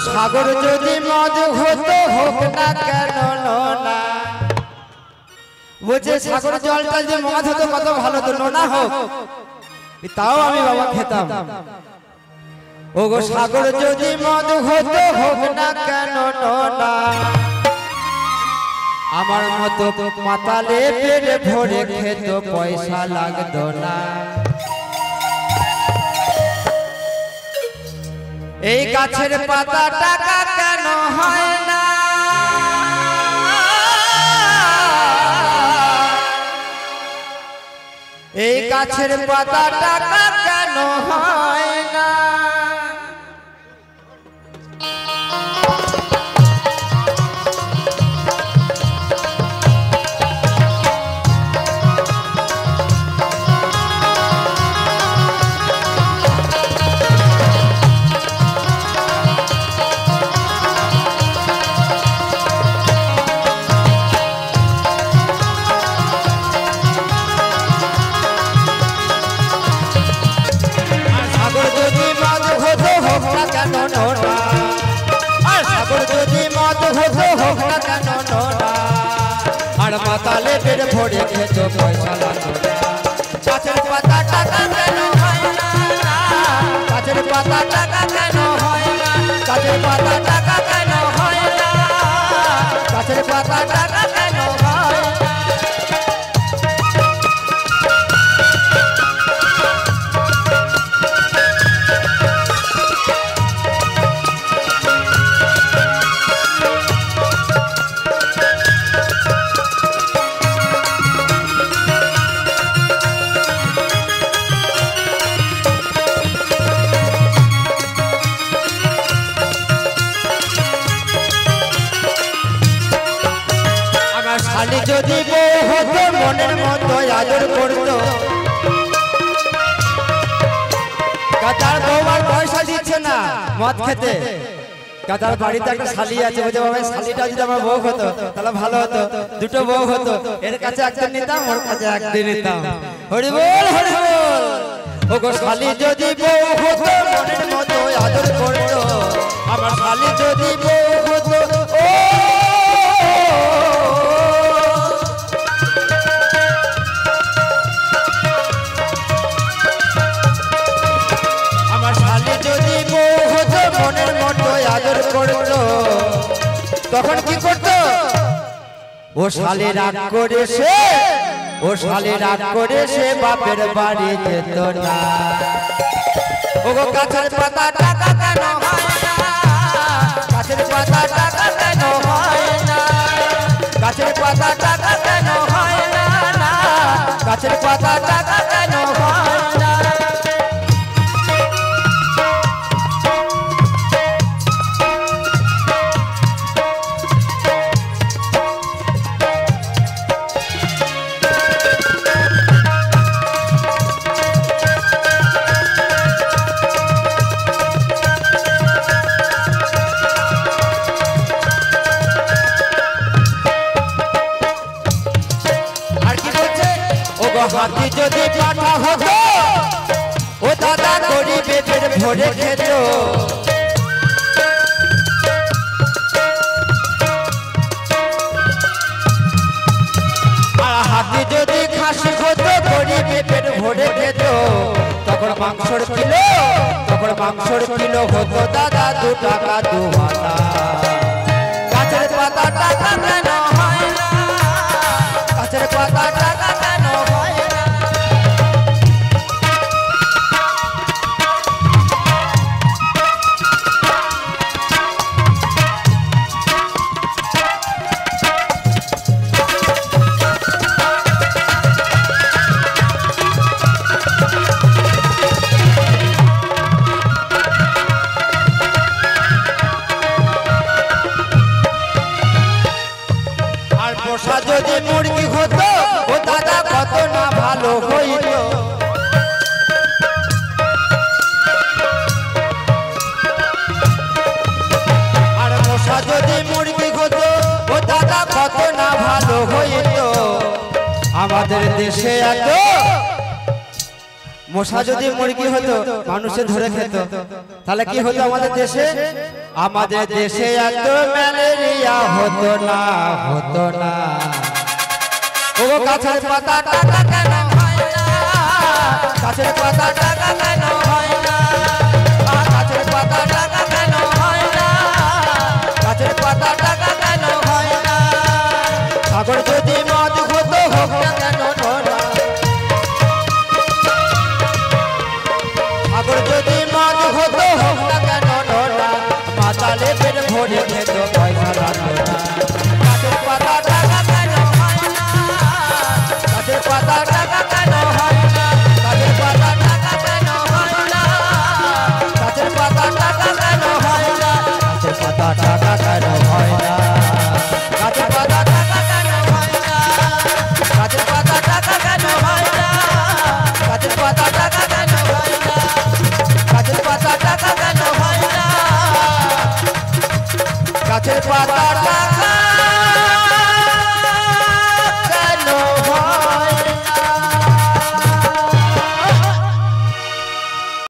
সাগর যদি মদ হতো হোক না কেন নোনা বলছে সাগর জলটা যে মদ হতো কত ভালো তো নোনা হোক তাও আমি বাবা খেতাম ওগো সাগর যদি মদ হতো হোক না কেন নোনা আমার মতো মাতালে পেট ভরে খেত পয়সা লাগতো না এই গাছের পাতা টাকা কেন হয় না এই গাছের পাতা টাকা কেন হয় না মাতালে পেট ভরে খেত পয়সা লাগতো না গাছের পাতা টাকা কেন হয় না গাছের পাতা টাকা কেন হয় না গাছের পাতা টাকা কেন হয় না গাছের পাতা টাকা কেন হয় না শালি যদি বউ হতো মনের মতো আদর করতো কাতার বউ আর পয়সা দিচ্ছে না মদ খেতে কাতার বাড়িতে একটা শালি আছে বলছে বাবা শালিটা যদি আমার বউ হতো তাহলে ভালো হতো দুটো বউ হতো এর কাছে একদিন নিতাম ওর কাছে একদিন নিতাম হরি বল হরি বল ওগো শালি যদি বউ হতো মনের মতো আদর করতো আমার শালি যদি বউ হতো ও মনের মতো আদর করতো তখন কি করতো ও শালি রাগ করে সে বাপের বাড়ি যেত না ওগো গাছের পাতা টাকা কেন হয় না গাছের পাতা টাকা কেন হয় না গাছের পাতা টাকা কেন হয় না গাছের পাতা টাকা কেন হয় না হাতি যদি পাঠা হতো ও দাদা গরিবে পেট ভরে খেত আর হাতি যদি খাসি হতো গরিবে পেট ভরে খেত তখন মাংসর কিলো হতো দাদা 2 টাকা 2 আনা গাছের পাতা টাকা কেন হয় না গাছের পাতা টাকা কেন হয় না পোষা যদি মুরগি হতো ও দাদা কত না ভালো হইত আর পোষা যদি মুরগি হতো ও দাদা কত না ভালো হইত আমাদের দেশে এত মশা যদি মুরগি হতো মানুষে ধরে খেত তাহলে কি হতো আমাদের দেশে আমাদের দেশে এত ম্যালেরিয়া হতো না ও গাছের পাতা টাকা কেন হয় না গাছের পাতা টাকা কেন হয় না গাছের পাতা টাকা কেন হয় না গাছের পাতা টাকা কেন হয় না সাগর যদি মদ হতো হোক না কেন নোনা সাগর যদি মদ হতো হোক না কেন নোনা মাতালে পেট ভরে খেত পয়সা লাগতো না গাছের পাতা টাকা কেন হয় না গাছের পাতা টাকা কেন হয় না গাছের পাতা টাকা কেন হয় না গাছের পাতা টাকা কেন হয় না গাছের পাতা টাকা কেন হয় না গাছের পাতা টাকা কেন হয় না গাছের পাতা টাকা কেন হয় না গাছের পাতা টাকা কেন হয় না গাছের পাতা টাকা কেন হয় না গাছের পাতা টাকা